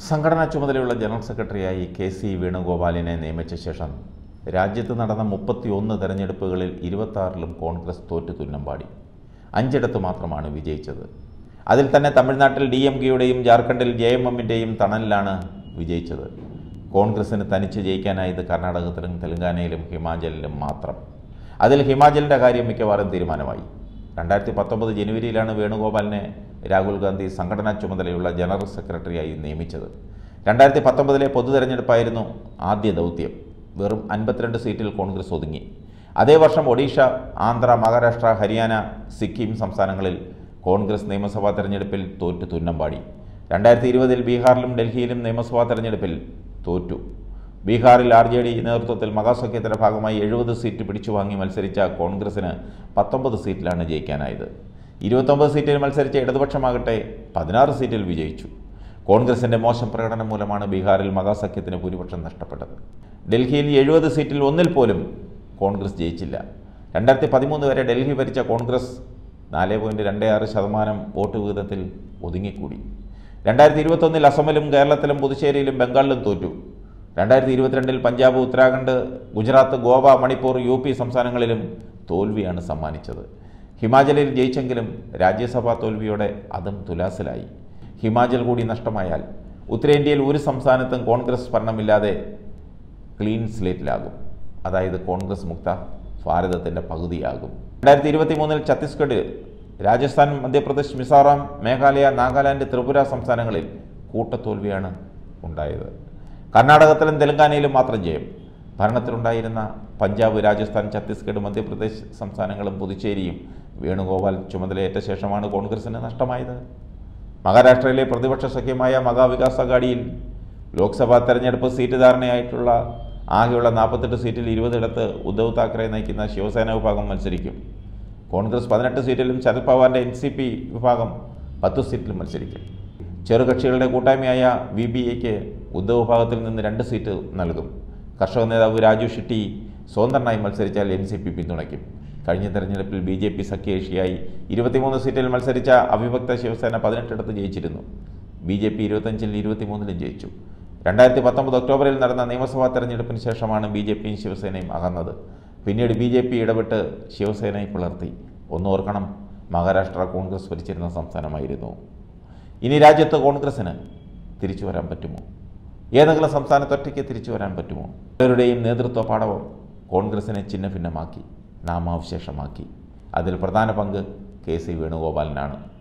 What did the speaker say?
സംഘടനാ ചുമതലയുള്ള ജനറൽ സെക്രട്ടറിയായി കെ.സി. വേണുഗോപാലിനെ നിയമിച്ച ശേഷം രാജ്യത്ത് നടന്ന 31 തെരഞ്ഞെടുപ്പുകളിൽ 26ലും കോൺഗ്രസ് തോറ്റു തുന്നമ്പാടി. 5ഇടത്ത് മാത്രമാണ് വിജയിച്ചത്. അതിൽ തന്നെ തമിഴ്നാട്ടിൽ DMKയുടെയും ജാർഖണ്ഡിൽ JMMൻ്റെയും തണലിലാണ് വിജയിച്ചത്. കോൺഗ്രസിന് തനിച്ച് ജയിക്കാനായത് കർണാടകത്തിലും തെലങ്കാനയിലും ഹിമാചലിലും മാത്രം. അതിൽ ഹിമാചലിൻ്റെ കാര്യം മിക്കവാറും തീരുമാനമായി. 2019 ജനുവരിയിലാണ് വേണുഗോപാലിനെ രാഹുൽ ഗാന്ധി സംഘടനാ ചുമതലയുള്ള ജനറൽ സെക്രട്ടറിയായി നിയമിച്ചത്. 2019 പൊതു തെരഞ്ഞെടുപ്പായിരുന്നു ആദ്യ ദൗത്യം. വെറും 52 സീറ്റിൽ കോൺഗ്രസ് ഒതുങ്ങി. അതേ വർഷം ഒഡീഷ, ആന്ധ്ര, മഹാരാഷ്ട്ര, ഹരിയാന, സിക്കിം സംസ്ഥാനങ്ങളിൽ കോൺഗ്രസ് നിയമസഭാ തെരഞ്ഞെടുപ്പിൽ തോറ്റു തുന്നമ്പാടി. 2020 ബീഹാറിലും ഡൽഹിയിലും നിയമസഭാ തെരഞ്ഞെടുപ്പിൽ തോറ്റു. ബീഹാറിൽ RJD നേതൃത്വത്തിൽ മഹാസഖ്യത്തിൻ്റെ ഭാഗമായി 70 സീറ്റ് പിടിച്ചുവാങ്ങി മത്സരിച്ച കോൺഗ്രസിന് 19 സീറ്റിലാണ് ജയിക്കാനായത്. 29 സീറ്റിൽ മത്സരിച്ച ഇടതുപക്ഷമാകട്ടെ 16 സീറ്റിൽ വിജയിച്ചു. കോൺഗ്രസിൻ്റെ മോശം പ്രകടനം മൂലമാണ് ബീഹാറിൽ മഹാസഖ്യത്തിന് ഭൂരിപക്ഷം നഷ്ടപ്പെട്ടത്. ഡൽഹിയിൽ 70 സീറ്റിൽ ഒന്നിൽ പോലും കോൺഗ്രസ് ജയിച്ചില്ല. 2013 വരെ ഡൽഹി ഭരിച്ച കോൺഗ്രസ് 4.26% വോട്ട് വിഹിതത്തിൽ ഒതുങ്ങിക്കൂടി. 2021 അസമിലും കേരളത്തിലും പുതുച്ചേരിയിലും ബംഗാളിലും തോറ്റു. 2022 പഞ്ചാബ്, ഉത്തരാഖണ്ഡ്, ഗുജറാത്ത്, ഗോവ, മണിപ്പൂർ, UP സംസ്ഥാനങ്ങളിലും തോൽവിയാണ് സമ്മാനിച്ചത്. ഹിമാചലിൽ ജയിച്ചെങ്കിലും രാജ്യസഭാ തോൽവിയോടെ അതും തുലാസിലായി. ഹിമാചൽ കൂടി നഷ്ടമായാൽ ഉത്തരേന്ത്യയിൽ ഒരു സംസ്ഥാനത്തും കോൺഗ്രസ് ഭരണമില്ലാതെ ക്ലീൻ സ്ലേറ്റിലാകും. അതായത് കോൺഗ്രസ് മുക്ത ഭാരതത്തിൻ്റെ പകുതിയാകും. 2023 ഛത്തീസ്ഗഡ്, രാജസ്ഥാൻ, മധ്യപ്രദേശ്, മിസോറാം, മേഘാലയ, നാഗാലാൻഡ്, ത്രിപുര സംസ്ഥാനങ്ങളിൽ കൂട്ടത്തോൽവിയാണ് ഉണ്ടായത്. കർണാടകത്തിലും തെലങ്കാനയിലും മാത്രം ജയം. ഭരണത്തിലുണ്ടായിരുന്ന പഞ്ചാബ്, രാജസ്ഥാൻ, ഛത്തീസ്ഗഡ്, മധ്യപ്രദേശ് സംസ്ഥാനങ്ങളും പുതുച്ചേരിയും വേണുഗോപാൽ ചുമതലയേറ്റ ശേഷമാണ് കോൺഗ്രസിന് നഷ്ടമായത്. മഹാരാഷ്ട്രയിലെ പ്രതിപക്ഷ സഖ്യമായ മഹാവികാസ് അഘാഡിയിൽ ലോക്സഭാ തെരഞ്ഞെടുപ്പ് സീറ്റ് ധാരണയായിട്ടുള്ള ആകെയുള്ള 48 സീറ്റിൽ 20ഇടത്ത് ഉദ്ധവ് താക്കറെ നയിക്കുന്ന ശിവസേന വിഭാഗം മത്സരിക്കും. കോൺഗ്രസ് 18 സീറ്റിലും ശരത് പവാറിൻ്റെ NCP വിഭാഗം 10 സീറ്റിലും മത്സരിക്കും. ചെറുകക്ഷികളുടെ കൂട്ടായ്മയായ VBAയ്ക്ക് ഉദ്ധവ് വിഭാഗത്തിൽ നിന്ന് 2 സീറ്റ് നൽകും. കർഷക നേതാവ് രാജു ഷെട്ടി സ്വതന്ത്രനായി മത്സരിച്ചാൽ NCP പിന്തുണയ്ക്കും. കഴിഞ്ഞ തെരഞ്ഞെടുപ്പിൽ BJP സഖ്യകക്ഷിയായി 23 സീറ്റിൽ മത്സരിച്ച അവിഭക്ത ശിവസേന 18ഇടത്ത് ജയിച്ചിരുന്നു. BJP 25ൽ 23ലും ജയിച്ചു. 2019 ഒക്ടോബറിൽ നടന്ന നിയമസഭാ തെരഞ്ഞെടുപ്പിന് ശേഷമാണ് BJPയും ശിവസേനയും അകന്നത്. പിന്നീട് BJP ഇടപെട്ട് ശിവസേനയെ പിളർത്തി. ഒന്നോർക്കണം, മഹാരാഷ്ട്ര കോൺഗ്രസ് ഭരിച്ചിരുന്ന സംസ്ഥാനമായിരുന്നു. ഇനി രാജ്യത്ത് കോൺഗ്രസിന് തിരിച്ചു വരാൻ പറ്റുമോ? ഏതെങ്കിലും സംസ്ഥാനത്ത് ഒറ്റയ്ക്ക് തിരിച്ചു വരാൻ പറ്റുമോ? അവരുടെയും നേതൃത്വ പാടവം കോൺഗ്രസിനെ ഛിന്നഭിന്നമാക്കി, നാമാവശേഷമാക്കി. അതിൽ പ്രധാന പങ്ക് കെ.സി. വേണുഗോപാലിനാണ്.